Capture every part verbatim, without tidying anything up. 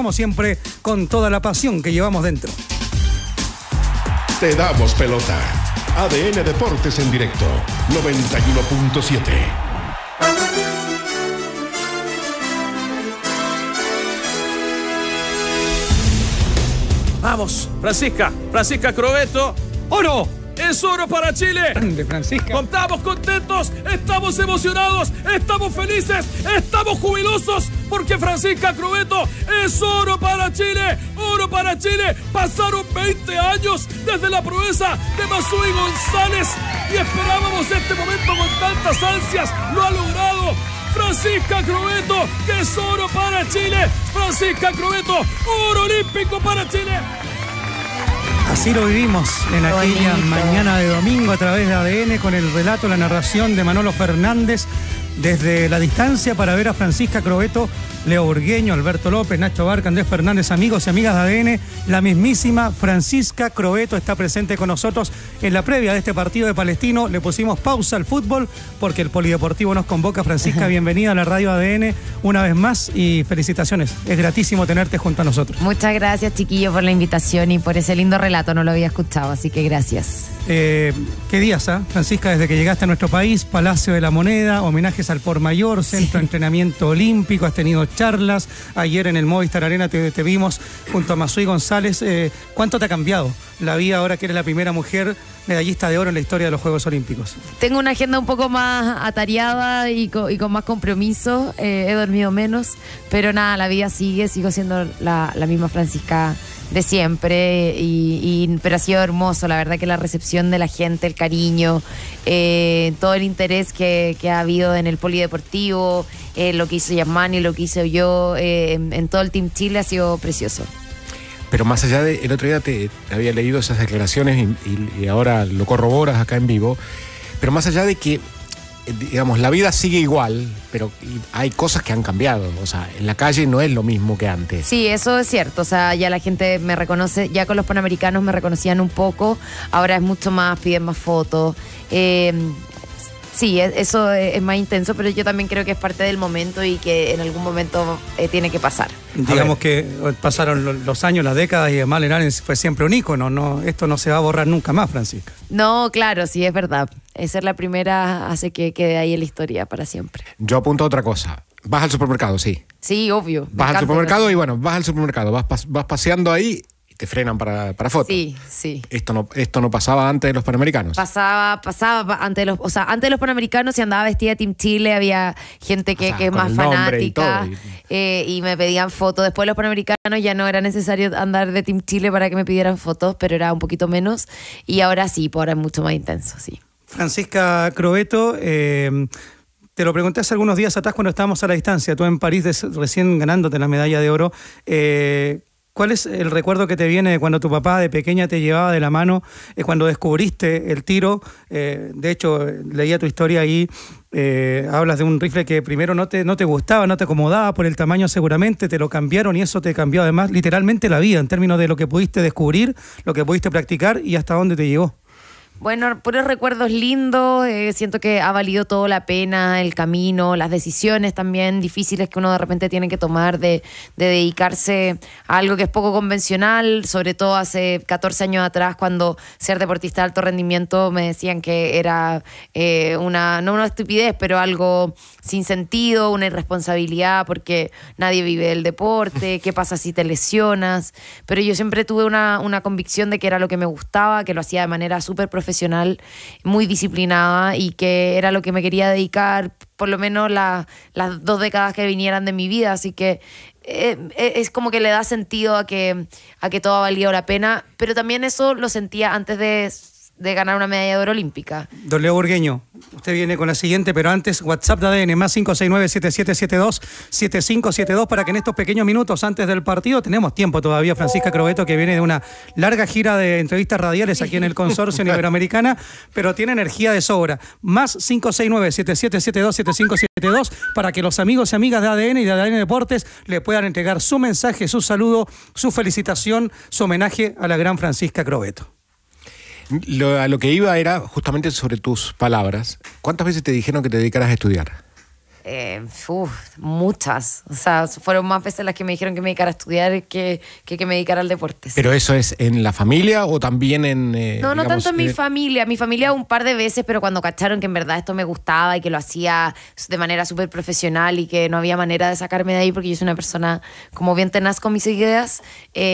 como siempre, con toda la pasión que llevamos dentro. Te damos pelota. A D N Deportes en directo, noventa y uno punto siete. Vamos, Francisca, Francisca Crovetto. ¡Oro! ¡Es oro para Chile! Grande, Francisca. Estamos contentos, estamos emocionados, estamos felices, estamos jubilosos, porque Francisca Crovetto es oro para Chile, oro para Chile. Pasaron veinte años desde la proeza de Masui González y esperábamos este momento con tantas ansias. Lo ha logrado Francisca Crovetto, que es oro para Chile. Francisca Crovetto, oro olímpico para Chile. Así lo vivimos en aquella mañana de domingo a través de A D N con el relato, la narración de Manolo Fernández desde la distancia para ver a Francisca Crovetto, Leo Burgueño, Alberto López, Nacho Barca, Andrés Fernández, amigos y amigas de A D N. La mismísima Francisca Crovetto está presente con nosotros en la previa de este partido de Palestino. Le pusimos pausa al fútbol porque el Polideportivo nos convoca. Francisca, bienvenida a la radio A D N una vez más y felicitaciones. Es gratísimo tenerte junto a nosotros. Muchas gracias, chiquillo, por la invitación y por ese lindo relato. No lo había escuchado, así que gracias. Eh, ¿Qué días, ah, Francisca, desde que llegaste a nuestro país? Palacio de la Moneda, homenajes al por mayor, centro sí. de entrenamiento olímpico, has tenido charlas, ayer en el Movistar Arena te, te vimos junto a Masui González. Eh, ¿Cuánto te ha cambiado la vida ahora que eres la primera mujer medallista de oro en la historia de los Juegos Olímpicos? Tengo una agenda un poco más atareada y con, y con más compromiso, eh, he dormido menos, pero nada, la vida sigue, sigo siendo la, la misma Francisca de siempre, y, y, pero ha sido hermoso, la verdad que la recepción de la gente, el cariño, eh, todo el interés que, que ha habido en el polideportivo, eh, lo que hizo Yasmani, lo que hice yo, eh, en, en todo el Team Chile ha sido precioso. Pero más allá de, el otro día te, te había leído esas declaraciones y, y, y ahora lo corroboras acá en vivo, pero más allá de que, digamos, la vida sigue igual, pero hay cosas que han cambiado. O sea, en la calle no es lo mismo que antes. Sí, eso es cierto. O sea, ya la gente me reconoce, ya con los Panamericanos me reconocían un poco, ahora es mucho más, piden más fotos. Eh, sí, eso es más intenso, pero yo también creo que es parte del momento y que en algún momento eh, tiene que pasar. Digamos que pasaron los años, las décadas y además Leranes fue siempre un ícono, ¿no? Esto no se va a borrar nunca más, Francisca. No, claro, sí, es verdad. Ser la primera hace que quede ahí en la historia para siempre. Yo apunto a otra cosa. Vas al supermercado, sí. Sí, obvio. Vas al supermercado y bueno, vas al supermercado, vas, vas paseando ahí y te frenan para, para fotos. Sí, sí. Esto no, esto no pasaba antes de los Panamericanos. Pasaba, pasaba antes de los, o sea, antes de los Panamericanos se andaba vestida de Team Chile, había gente que, o sea, que es más fanática y, eh, y me pedían fotos. Después de los Panamericanos ya no era necesario andar de Team Chile para que me pidieran fotos, pero era un poquito menos. Y ahora sí, pues ahora es mucho más intenso, sí. Francisca Crovetto, eh, te lo pregunté hace algunos días atrás cuando estábamos a la distancia, tú en París des, recién ganándote la medalla de oro. Eh, ¿Cuál es el recuerdo que te viene de cuando tu papá de pequeña te llevaba de la mano, eh, cuando descubriste el tiro? Eh, de hecho, leía tu historia ahí, eh, hablas de un rifle que primero no te, no te gustaba, no te acomodaba por el tamaño seguramente, te lo cambiaron y eso te cambió además literalmente la vida en términos de lo que pudiste descubrir, lo que pudiste practicar y hasta dónde te llegó. Bueno, puros recuerdos lindos, eh, siento que ha valido todo la pena, el camino, las decisiones también difíciles que uno de repente tiene que tomar de, de dedicarse a algo que es poco convencional, sobre todo hace catorce años atrás cuando ser deportista de alto rendimiento me decían que era eh, una, no una estupidez, pero algo sin sentido, una irresponsabilidad porque nadie vive del deporte, qué pasa si te lesionas, pero yo siempre tuve una, una convicción de que era lo que me gustaba, que lo hacía de manera súper profesional, muy disciplinada y que era lo que me quería dedicar por lo menos la, las dos décadas que vinieran de mi vida, así que eh, es como que le da sentido a que, a que todo ha valido la pena, pero también eso lo sentía antes de, de ganar una medalla de oro olímpica. Don Leo Burgueño, usted viene con la siguiente, pero antes WhatsApp de A D N, más cinco seis nueve, siete siete siete dos, siete cinco siete dos, para que en estos pequeños minutos antes del partido, tenemos tiempo todavía, Francisca Crovetto, que viene de una larga gira de entrevistas radiales aquí en el Consorcio Iberoamericana, pero tiene energía de sobra. Más cinco seis nueve, siete siete siete dos, siete cinco siete dos, para que los amigos y amigas de A D N y de A D N Deportes le puedan entregar su mensaje, su saludo, su felicitación, su homenaje a la gran Francisca Crovetto. Lo, a lo que iba era justamente sobre tus palabras. ¿Cuántas veces te dijeron que te dedicaras a estudiar? Eh, uf, muchas. O sea, fueron más veces las que me dijeron que me dedicara a estudiar que que, que me dedicara al deporte. Sí. ¿Pero eso es en la familia o también en...? Eh, no, no digamos, tanto en mi eh, familia. Mi familia un par de veces, pero cuando cacharon que en verdad esto me gustaba y que lo hacía de manera súper profesional y que no había manera de sacarme de ahí porque yo soy una persona como bien tenaz con mis ideas,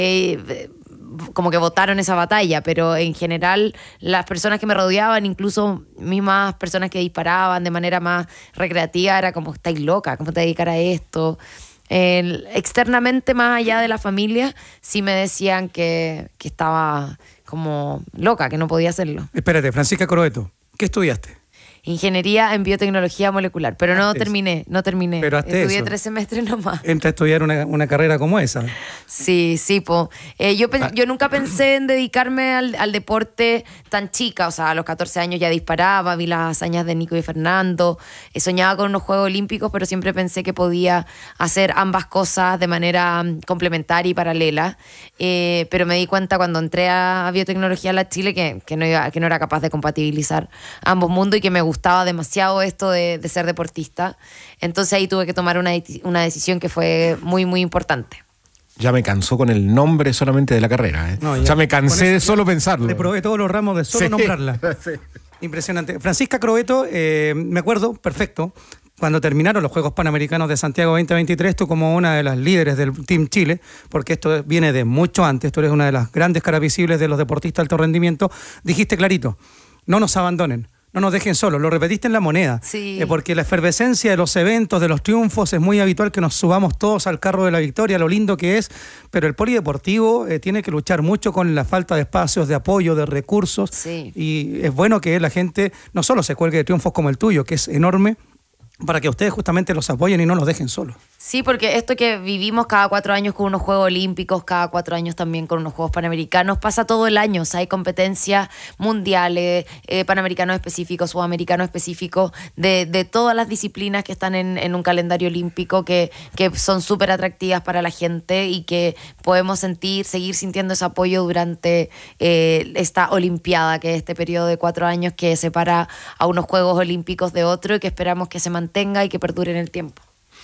eh, como que votaron esa batalla, pero en general las personas que me rodeaban, incluso mismas personas que disparaban de manera más recreativa, era como, estáis loca, ¿cómo te dedicas a esto? El, externamente, más allá de la familia, sí me decían que, que estaba como loca, que no podía hacerlo. Espérate, Francisca Croveto, ¿qué estudiaste? Ingeniería en biotecnología molecular, pero no Hazte terminé, no terminé. Pero hazte Estudié eso. tres semestres nomás. Entra a estudiar una, una carrera como esa. Sí, sí, po. Eh, yo, pen- Ah. yo nunca pensé en dedicarme al, al deporte tan chica, o sea, a los catorce años ya disparaba, vi las hazañas de Nico y Fernando, eh, soñaba con unos Juegos Olímpicos, pero siempre pensé que podía hacer ambas cosas de manera mm, complementaria y paralela. Eh, pero me di cuenta cuando entré a, a biotecnología en la Chile que, que, no iba, que no era capaz de compatibilizar ambos mundos y que me gustaba demasiado esto de, de ser deportista. Entonces ahí tuve que tomar una, una decisión que fue muy, muy importante. Ya me cansó con el nombre solamente de la carrera. ¿eh? No, ya, me cansé con de eso solo ya pensarlo. Le probé todos los ramos de solo Sí. nombrarla. Sí. Impresionante. Francisca Croveto, eh, me acuerdo, perfecto, cuando terminaron los Juegos Panamericanos de Santiago veinte veintitrés, tú como una de las líderes del Team Chile, porque esto viene de mucho antes, tú eres una de las grandes caras visibles de los deportistas de alto rendimiento, dijiste clarito, no nos abandonen. No nos dejen solos, lo repetiste en La Moneda. Sí. Eh, porque la efervescencia de los eventos, de los triunfos, es muy habitual que nos subamos todos al carro de la victoria, lo lindo que es, pero el polideportivo eh, tiene que luchar mucho con la falta de espacios, de apoyo, de recursos. Sí. Y es bueno que la gente no solo se cuelgue de triunfos como el tuyo, que es enorme, para que ustedes justamente los apoyen y no los dejen solos. Sí, porque esto que vivimos cada cuatro años con unos Juegos Olímpicos, cada cuatro años también con unos Juegos Panamericanos, pasa todo el año. O sea, hay competencias mundiales, eh, panamericanos específicos, sudamericanos específicos, de, de todas las disciplinas que están en, en un calendario olímpico que, que son súper atractivas para la gente y que podemos sentir, seguir sintiendo ese apoyo durante eh, esta Olimpiada, que es este periodo de cuatro años que separa a unos Juegos Olímpicos de otro y que esperamos que se mantenga y que perdure en el tiempo.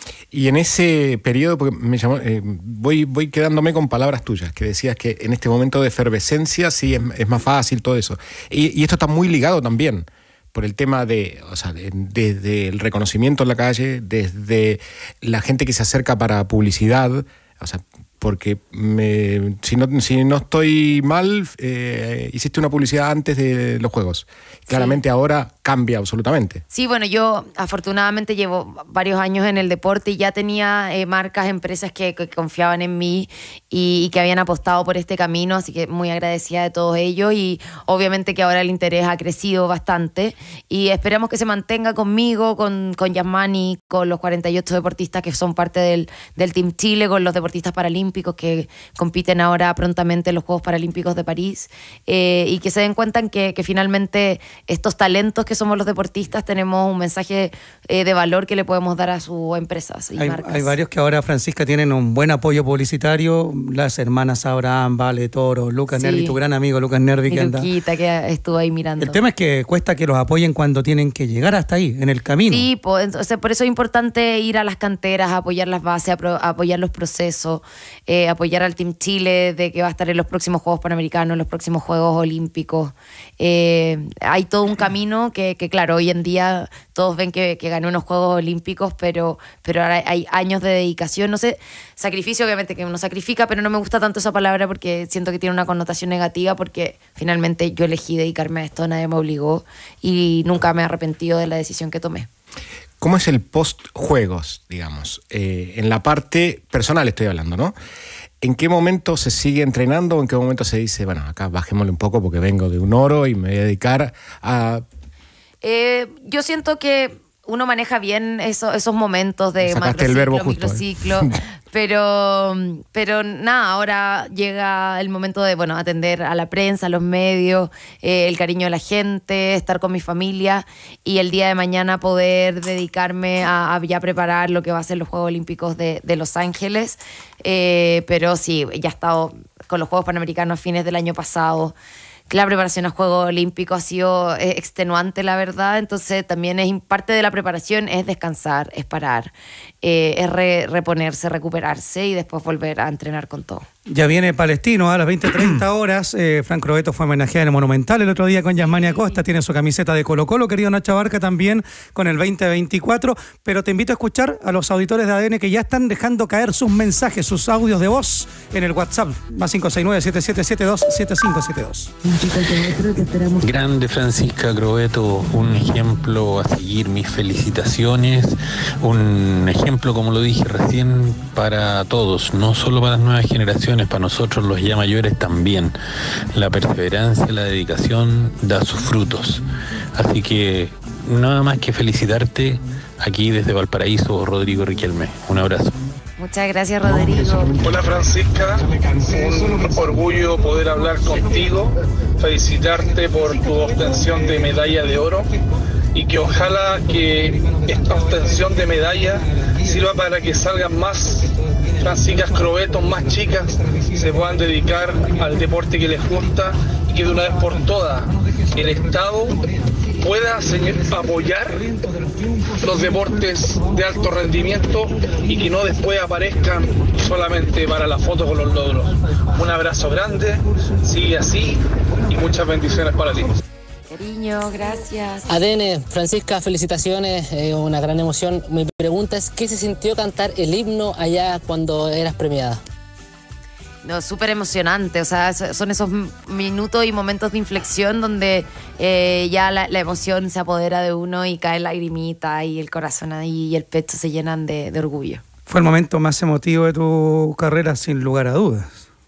Y en ese periodo, porque me llamó, eh, voy, voy quedándome con palabras tuyas, que decías que en este momento de efervescencia sí es, es más fácil todo eso. Y, y esto está muy ligado también por el tema de, o sea, de- desde el reconocimiento en la calle, desde la gente que se acerca para publicidad, o sea, porque me, si, no, si no estoy mal, eh, hiciste una publicidad antes de los Juegos. Claramente ahora cambia absolutamente. Sí, bueno, yo afortunadamente llevo varios años en el deporte y ya tenía eh, marcas, empresas que, que confiaban en mí y, y que habían apostado por este camino, así que muy agradecida de todos ellos y obviamente que ahora el interés ha crecido bastante y esperamos que se mantenga conmigo, con, con Yasmani, con los cuarenta y ocho deportistas que son parte del, del Team Chile, con los deportistas paralímpicos que compiten ahora prontamente en los Juegos Paralímpicos de París eh, y que se den cuenta en que, que finalmente estos talentos que somos los deportistas tenemos un mensaje eh, de valor que le podemos dar a sus empresas y Hay, marcas. hay varios que ahora, Francisca, tienen un buen apoyo publicitario. Las hermanas Abraham, Vale, Toro, Lucas Sí. Nervi, tu gran amigo Lucas Nervi, Mi que anda. Luquita que estuvo ahí mirando. El tema es que cuesta que los apoyen cuando tienen que llegar hasta ahí, en el camino. Sí, po, entonces por eso es importante ir a las canteras, apoyar las bases, apro- apoyar los procesos, eh, apoyar al Team Chile de que va a estar en los próximos Juegos Panamericanos, en los próximos Juegos Olímpicos. Eh, hay todo un camino que, que, claro, hoy en día todos ven que, que ganó unos Juegos Olímpicos, pero, pero ahora hay años de dedicación, no sé, sacrificio obviamente que uno sacrifica, pero no me gusta tanto esa palabra porque siento que tiene una connotación negativa porque finalmente yo elegí dedicarme a esto, nadie me obligó y nunca me he arrepentido de la decisión que tomé. ¿Cómo es el post-juegos, digamos? Eh, en la parte personal estoy hablando, ¿no? ¿En qué momento se sigue entrenando o en qué momento se dice, bueno, acá bajémosle un poco porque vengo de un oro y me voy a dedicar a... Eh, yo siento que uno maneja bien eso, esos momentos de Sacaste el verbo macrociclo, justo, ¿eh? microciclo, pero, pero nada, ahora llega el momento de, bueno, atender a la prensa, a los medios, eh, el cariño de la gente, estar con mi familia y el día de mañana poder dedicarme a, a ya preparar lo que va a ser los Juegos Olímpicos de, de Los Ángeles. Eh, pero sí, ya he estado con los Juegos Panamericanos a fines del año pasado. que la preparación a Juegos Olímpicos ha sido eh, extenuante, la verdad. Entonces también es parte de la preparación es descansar, es parar, eh, es re, reponerse, recuperarse y después volver a entrenar con todo. Ya viene Palestino a las veinte treinta horas. Eh, Fran Croveto fue homenajeado en el Monumental el otro día con Yasmania Costa. Tiene su camiseta de Colo Colo, querido Nacho Barca, también con el veinte veinticuatro. Pero te invito a escuchar a los auditores de A D N que ya están dejando caer sus mensajes, sus audios de voz en el WhatsApp. Más cinco seis nueve, siete siete siete dos, siete cinco siete dos. Grande Francisca Croveto, un ejemplo a seguir. Mis felicitaciones. Un ejemplo, como lo dije recién, para todos, no solo para las nuevas generaciones, para nosotros los ya mayores también. La perseverancia, la dedicación da sus frutos. Así que nada más que felicitarte aquí desde Valparaíso, Rodrigo Riquelme. Un abrazo. Muchas gracias, Rodrigo. Hola Francisca, un orgullo poder hablar contigo, felicitarte por tu obtención de medalla de oro y que ojalá que esta obtención de medalla sirva para que salgan más Franciscas Croveto, más chicas, se puedan dedicar al deporte que les gusta y que de una vez por todas el Estado pueda señor, apoyar los deportes de alto rendimiento y que no después aparezcan solamente para la foto con los logros. Un abrazo grande, sigue así y muchas bendiciones para ti. Cariño, gracias. A D N, Francisca, felicitaciones, eh, una gran emoción. Mi pregunta es, ¿qué se sintió cantar el himno allá cuando eras premiada? No, súper emocionante, o sea, son esos minutos y momentos de inflexión donde eh, ya la, la emoción se apodera de uno y cae lagrimita y el corazón ahí y el pecho se llenan de, de orgullo. Fue el momento más emotivo de tu carrera, sin lugar a dudas.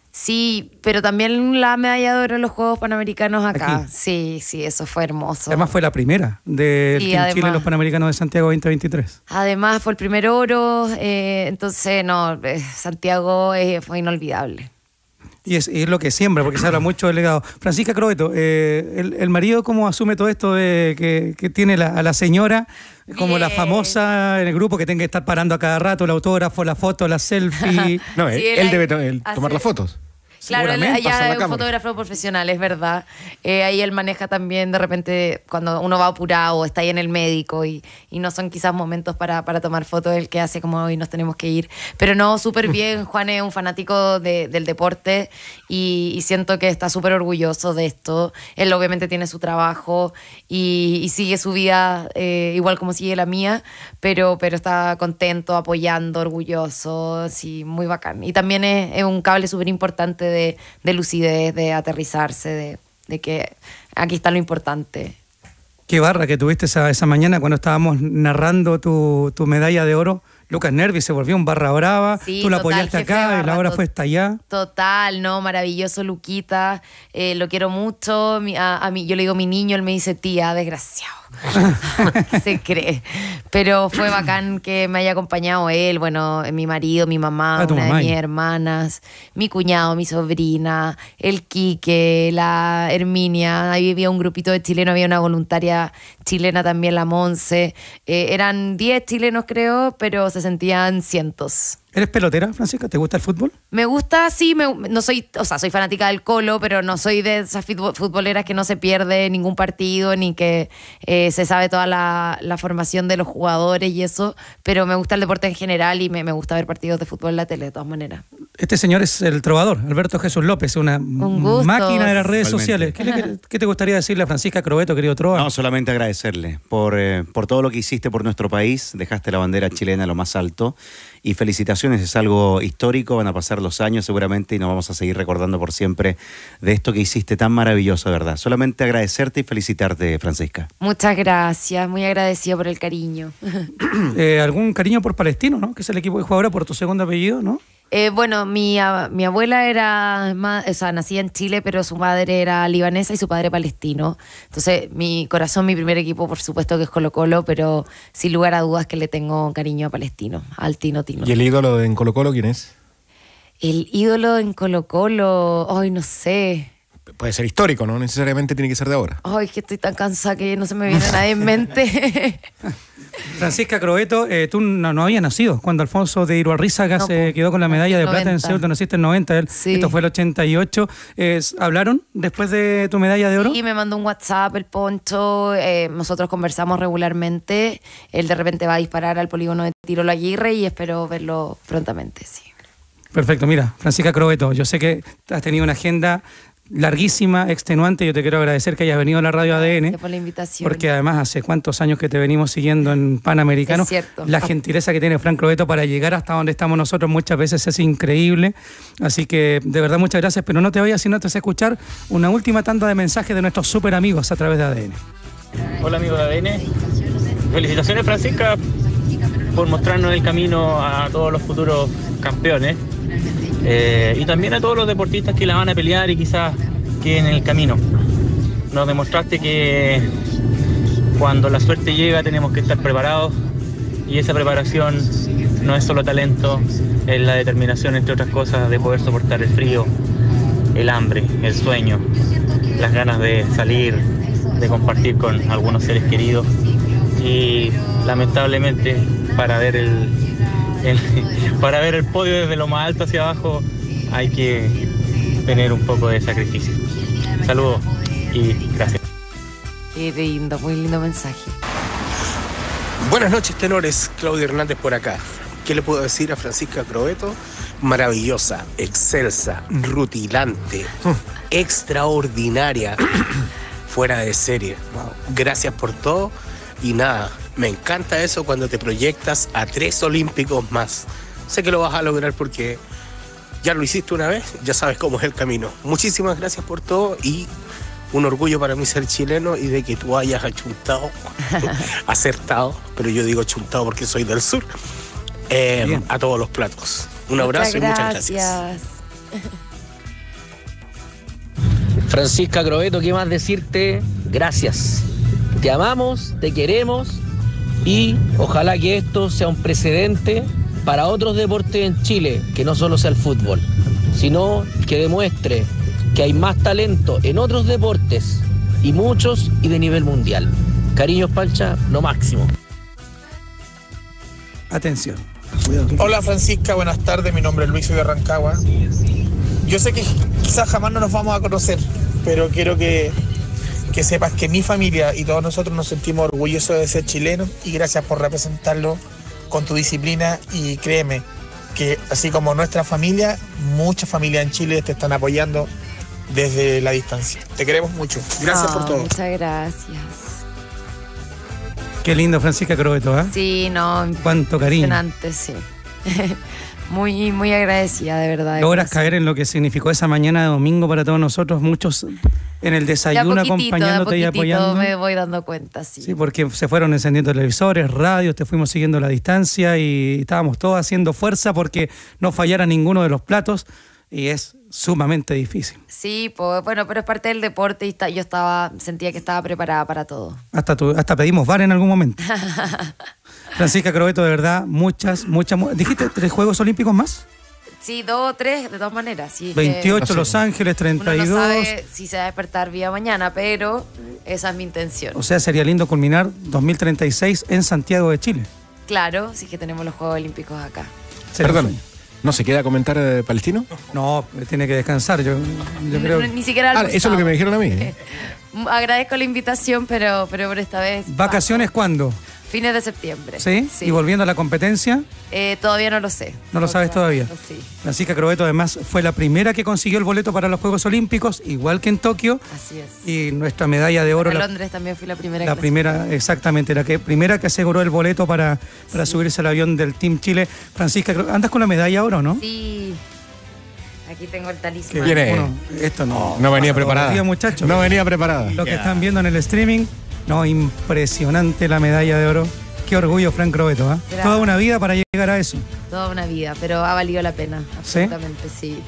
Sí, pero también la medalla de oro en los Juegos Panamericanos acá. Aquí. Sí, sí, eso fue hermoso. Además fue la primera del Sí, Team además. Chile en los Panamericanos de Santiago veinte veintitrés. Además fue el primer oro, eh, entonces no, eh, Santiago eh, fue inolvidable. Y es, y es lo que siembra, porque se habla mucho del legado. Francisca Croveto, eh, el, el marido, ¿cómo asume todo esto de que, que tiene la, a la señora como Bien. la famosa en el grupo que tenga que estar parando a cada rato el autógrafo, la foto, la selfie? No, Sí, él, él él hay- debe to- él hace- tomar las fotos. Claro, él Seguramente, pasa ya la es un cámara. fotógrafo profesional, es verdad. Eh, ahí él maneja también de repente cuando uno va apurado o está ahí en el médico y, y no son quizás momentos para, para tomar fotos, el que hace como hoy nos tenemos que ir. Pero no, súper bien, Juan es un fanático de- del deporte y, y siento que está súper orgulloso de esto. Él obviamente tiene su trabajo y, y sigue su vida eh, igual como sigue la mía, pero, pero está contento, apoyando, orgulloso, sí, muy bacán. Y también es, es un cable súper importante de, de lucidez, de aterrizarse, de, de que aquí está lo importante. Qué barra que tuviste esa, esa mañana cuando estábamos narrando tu, tu medalla de oro. Lucas Nervi se volvió un barra brava. Sí, Tú la total, apoyaste jefe de acá y la barra, hora tot- fue hasta allá. Total, no, maravilloso Luquita, eh, lo quiero mucho, mi- a, a mí, yo le digo mi niño, él me dice tía, desgraciado, ¿qué se cree? Pero fue bacán que me haya acompañado él, bueno, mi marido, mi mamá, Ah, tu una mamá de mis ahí. hermanas, mi cuñado, mi sobrina, el Quique, la Herminia, ahí había un grupito de chilenos, había una voluntaria chilena también, la Monse, eh, eran diez chilenos creo, pero se sentían cientos. ¿Eres pelotera, Francisca? ¿Te gusta el fútbol? Me gusta, sí, me, no soy, o sea, soy fanática del Colo, pero no soy de esas futbol- futboleras que no se pierde ningún partido, ni que eh, se sabe toda la, la formación de los jugadores y eso, pero me gusta el deporte en general y me, me gusta ver partidos de fútbol en la tele, de todas maneras. Este señor es el trovador, Alberto Jesús López, una gusto. máquina de las redes Igualmente. sociales. ¿Qué, le- qué te gustaría decirle a Francisca Croveto, querido Trova? No, solamente agradecerle por, eh, por todo lo que hiciste por nuestro país. Dejaste la bandera chilena a lo más alto. Y felicitaciones, es algo histórico. Van a pasar los años seguramente y nos vamos a seguir recordando por siempre de esto que hiciste tan maravilloso, de verdad. Solamente agradecerte y felicitarte, Francisca. Muchas gracias, muy agradecida por el cariño. Eh, ¿Algún cariño por Palestino, no? Que es el equipo que juega ahora por tu segundo apellido, ¿no? Eh, bueno, mi, a- mi abuela era, ma- o sea, nacida en Chile, pero su madre era libanesa y su padre palestino. Entonces, mi corazón, mi primer equipo, por supuesto que es Colo Colo, pero sin lugar a dudas que le tengo cariño a Palestino, al Tino Tino. ¿Y el ídolo en Colo Colo quién es? El ídolo en Colo Colo, ay, no sé. puede ser histórico, no necesariamente tiene que ser de ahora. Ay, es que estoy tan cansada que no se me viene nadie en mente. Francisca Crobeto, eh, tú no, no habías nacido cuando Alfonso de Iruarrizaga No, se po, quedó con la medalla de noventa. plata en Seúl. Tú naciste en noventa, él, Sí. esto fue el ochenta y ocho. Eh, ¿Hablaron después de tu medalla de oro? Sí, me mandó un WhatsApp, el Poncho, eh, nosotros conversamos regularmente, él de repente va a disparar al polígono de Tiro La Aguirre y espero verlo prontamente, sí. Perfecto, mira, Francisca Crobeto, yo sé que has tenido una agenda larguísima, extenuante. Yo te quiero agradecer que hayas venido a la radio A D N. Gracias por la invitación. Porque además hace cuántos años que te venimos siguiendo en Panamericano. Es cierto. La gentileza que tiene Fran Crobeto para llegar hasta donde estamos nosotros muchas veces es increíble. Así que de verdad muchas gracias, pero no te vayas si no te hace escuchar una última tanda de mensajes de nuestros súper amigos a través de A D N. Hola amigos de A D N. Felicitaciones Francisca por mostrarnos el camino a todos los futuros campeones. Eh, y también a todos los deportistas que la van a pelear y quizás queden en el camino. Nos demostraste que cuando la suerte llega tenemos que estar preparados y esa preparación no es solo talento, es la determinación, entre otras cosas, de poder soportar el frío, el hambre, el sueño, las ganas de salir, de compartir con algunos seres queridos y lamentablemente para ver el El, para ver el podio desde lo más alto hacia abajo hay que tener un poco de sacrificio. Saludos y gracias. Qué lindo, muy lindo mensaje. Buenas noches, tenores. Claudio Hernández por acá. ¿Qué le puedo decir a Francisca Crobeto? Maravillosa, excelsa, rutilante, extraordinaria, fuera de serie. Gracias por todo y nada. Me encanta eso cuando te proyectas a tres olímpicos más. Sé que lo vas a lograr porque ya lo hiciste una vez, ya sabes cómo es el camino. Muchísimas gracias por todo y un orgullo para mí ser chileno y de que tú hayas achuntado, acertado, pero yo digo achuntado porque soy del sur, eh, a todos los platos. Un abrazo muchas y muchas gracias. gracias. Francisca Crobeto, ¿qué más decirte? Gracias. Te amamos, te queremos. Y ojalá que esto sea un precedente para otros deportes en Chile, que no solo sea el fútbol, sino que demuestre que hay más talento en otros deportes, y muchos, y de nivel mundial. Cariños, Pancha, lo máximo. Atención. Hola Francisca, buenas tardes, mi nombre es Luis, soy de Rancagua. Yo sé que quizás jamás no nos vamos a conocer, pero quiero que... que sepas que mi familia y todos nosotros nos sentimos orgullosos de ser chilenos y gracias por representarlo con tu disciplina y créeme que así como nuestra familia, muchas familias en Chile te están apoyando desde la distancia. Te queremos mucho. Gracias Oh, por todo. Muchas gracias. Qué lindo Francisca Crobeto, ¿eh? Sí, no. Cuánto cariño. Impresionante, sí. Muy, muy agradecida, de verdad. Logras caer en lo que significó esa mañana de domingo para todos nosotros, muchos en el desayuno de a poquitito, acompañándote de y a poquitito apoyando. me voy dando cuenta, sí. Sí, porque se fueron encendiendo televisores, radios, te fuimos siguiendo la distancia y estábamos todos haciendo fuerza porque no fallara ninguno de los platos y es sumamente difícil. Sí, pues, bueno, pero es parte del deporte y está, yo estaba, sentía que estaba preparada para todo. Hasta, tu, hasta pedimos V A R en algún momento. Francisca Crobeto, de verdad, muchas, muchas... ¿Dijiste tres Juegos Olímpicos más? Sí, dos o tres, de todas maneras. Sí, veintiocho que Los Ángeles, treinta y dos. Uno no sabe si se va a despertar vía mañana, pero esa es mi intención. O sea, sería lindo culminar dos mil treinta y seis en Santiago de Chile. Claro, sí que tenemos los Juegos Olímpicos acá. Perdón, ¿no se queda a comentar eh, Palestino? No, tiene que descansar. Yo, yo creo... Ni siquiera Ah, eso es lo que me dijeron a mí. ¿eh? Agradezco la invitación, pero, pero por esta vez... ¿Vacaciones cuándo? Fines de septiembre. ¿Sí? ¿Y volviendo a la competencia? Eh, todavía no lo sé. ¿No lo sabes todavía? Sí. Francisca Crobeto además fue la primera que consiguió el boleto para los Juegos Olímpicos, igual que en Tokio. Así es. Y nuestra medalla de oro... En la, Londres también fui la primera. La que primera, exactamente, la que primera que aseguró el boleto para, para sí. subirse al avión del Team Chile. Francisca, ¿andas con la medalla oro, no? Sí. Aquí tengo el talismán. ¿Quién es? Bueno, esto no. No venía preparada. Días, muchachos. No venía preparada. Lo que yeah. están viendo en el streaming, no, impresionante la medalla de oro. Qué orgullo, Fran Crobeto, ¿eh? Toda una vida para llegar a eso. Toda una vida, pero ha valido la pena, absolutamente, sí. sí.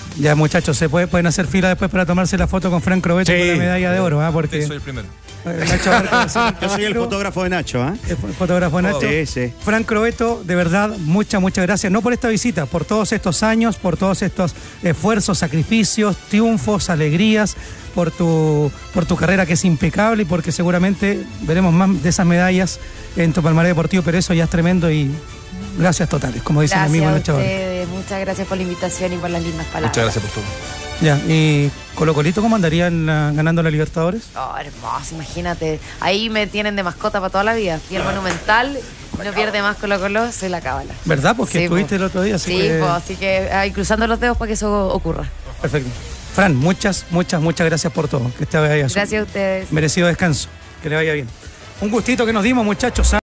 Ya, muchachos, se puede, pueden hacer fila después para tomarse la foto con Frank Crobeto Sí. con la medalla de oro, ¿ah? Porque Soy el primero. Nacho Barco, Yo soy el fotógrafo de Nacho, ¿ah? el fotógrafo Nacho. Sí, sí. Frank Crobeto, de verdad, muchas, muchas gracias. No por esta visita, por todos estos años, por todos estos esfuerzos, sacrificios, triunfos, alegrías, por tu, por tu carrera que es impecable y porque seguramente veremos más de esas medallas en tu palmarés deportivo, pero eso ya es tremendo y gracias totales, como dicen Gracias amigos a Nacho Barco. ustedes, muchas gracias por la invitación y por las lindas palabras. Muchas gracias por todo. Ya, y Colo Colito, ¿cómo andarían la- ganando la Libertadores? Oh, hermoso, imagínate. Ahí me tienen de mascota para toda la vida. Y el Monumental no pierde más Colo Colo, soy la cábala. ¿Verdad? Porque Sí, estuviste po. el otro día. Así Sí, que... pues, así que ahí cruzando los dedos para que eso ocurra. Perfecto. Fran, muchas, muchas, muchas gracias por todo. Que te vaya bien. Gracias a ustedes. Merecido descanso. Que le vaya bien. Un gustito que nos dimos, muchachos. ¿ah?